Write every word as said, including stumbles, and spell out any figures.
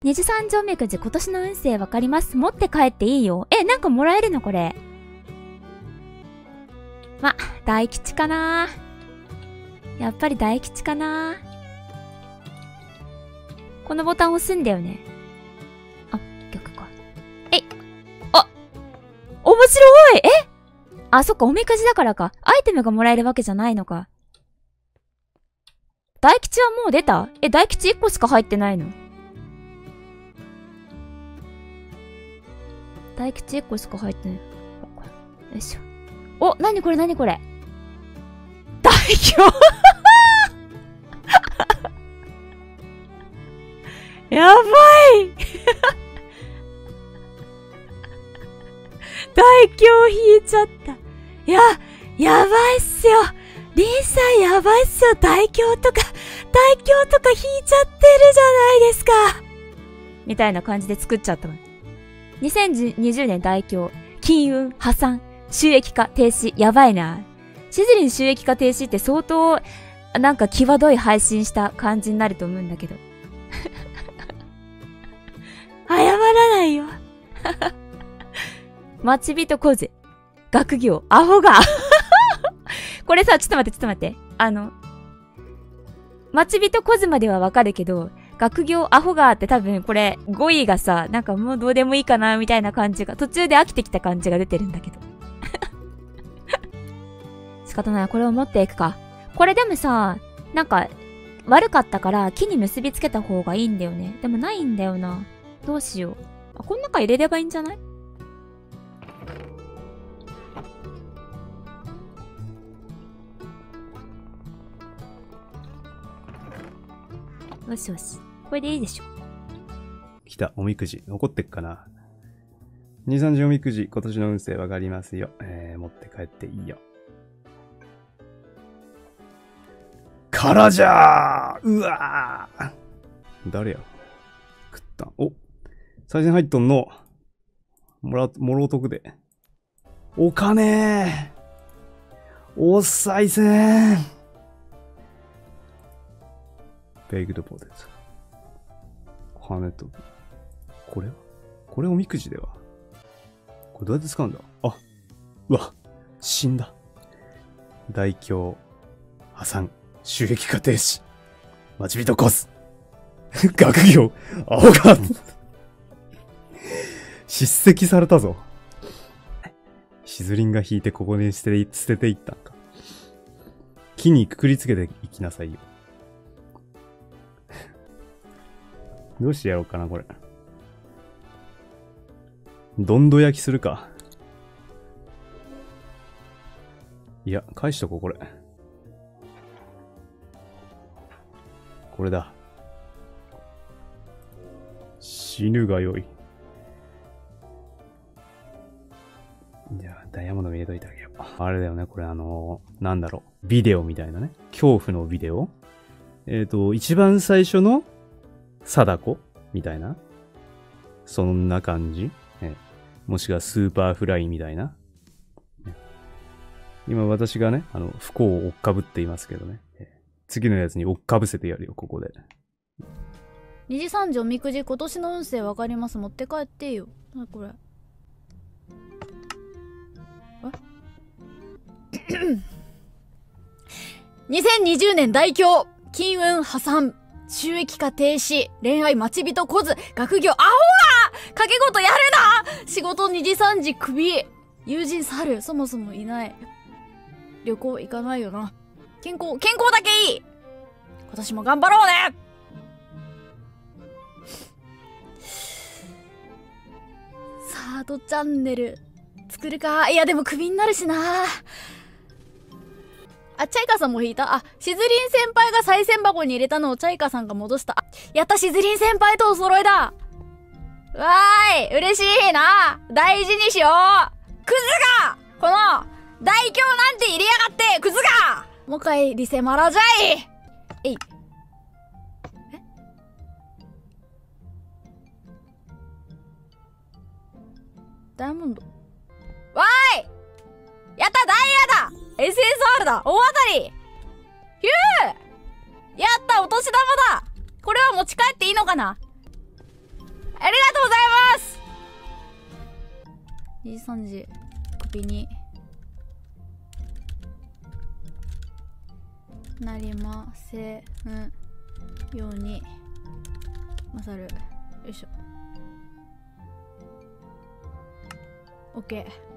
二次三次おみくじ今年の運勢わかります。持って帰っていいよ。え、なんかもらえるのこれ。ま、大吉かな。やっぱり大吉かな。このボタン押すんだよね。あ、逆か。えい。あ、面白い。えあ、そっか、おみくじだからか。アイテムがもらえるわけじゃないのか。大吉はもう出た？え、大吉いっこしか入ってないの？大吉いっこしか入ってない。よいしょ。お、なにこれなにこれ。大凶やばい大凶引いちゃった。いや、やばいっすよ。リンさんやばいっすよ。大凶とか、大凶とか引いちゃってるじゃないですか。みたいな感じで作っちゃったわ。にせんにじゅうねん大凶。金運、破産、収益化停止。やばいな。しずりん収益化停止って相当、なんか際どい配信した感じになると思うんだけど。謝らないよ。待ち人小勢。学業、アホが。これさ、ちょっと待って、ちょっと待って。あの、待ち人小妻ではわかるけど、学業アホがって多分これ語彙がさ、なんかもうどうでもいいかなみたいな感じが、途中で飽きてきた感じが出てるんだけど。仕方ない。これを持っていくか。これでもさ、なんか、悪かったから木に結びつけた方がいいんだよね。でもないんだよな。どうしよう。あ、この中入れればいいんじゃない？よしよし。これでいいでしょ。 来た、おみくじ。残ってっかな。に、さんじおみくじ、今年の運勢わかりますよ。えー、持って帰っていいよ。からじゃーうわー誰や食ったん。お再銭入っとんの。もら、もろうとくで。お金ーお賽銭ベイクドポテト。金と、これはこれおみくじではこれどうやって使うんだ。あ、うわ、死んだ。大凶、破産、収益化停止、待ち人コス、学業、アホが、叱責されたぞ。しずりんが引いてここに捨て、捨てていったんか。木にくくりつけていきなさいよ。どうしてやろうかな、これ。どんど焼きするか。いや、返しとこう、これ。これだ。死ぬがよい。じゃあ、ダイヤモンド入れといてあげよう。あれだよね、これあのー、なんだろう。ビデオみたいなね。恐怖のビデオ。えっと、一番最初の貞子みたいな。そんな感じ。ね、もしくはスーパーフライみたいな。ね、今私がね、あの、不幸を追っかぶっていますけどね。次のやつに追っかぶせてやるよ、ここで。 にじさんじおみくじ今年の運勢わかります。持って帰ってよ。なにこれ。えにせんにじゅうねん大凶。金運破産。収益化停止。恋愛待ち人こず。学業アホが掛け事やるな。仕事にじさんじクビ。友人猿。そもそもいない。旅行行かないよな。健康、健康だけいい。今年も頑張ろうね。さあ、どチャンネル作るか。いや、でもクビになるしな。あ、チャイカさんも引いた。あ、しずりん先輩が賽銭箱に入れたのをチャイカさんが戻した。あ、やった、しずりん先輩とお揃いだ。わーい、嬉しいな。大事にしよう。クズがこの大凶なんて入れやがってクズがもう一回リセマラじゃい。えい。えダイヤモンド。わーい、やった、ダイヤだ。 エスエスアール だ。大当たり。ヒュー、やった、お年玉だ。これは持ち帰っていいのかな。 ありがとうございます。にじさんじ首になりませんようにまさる。よいしょ。 OK。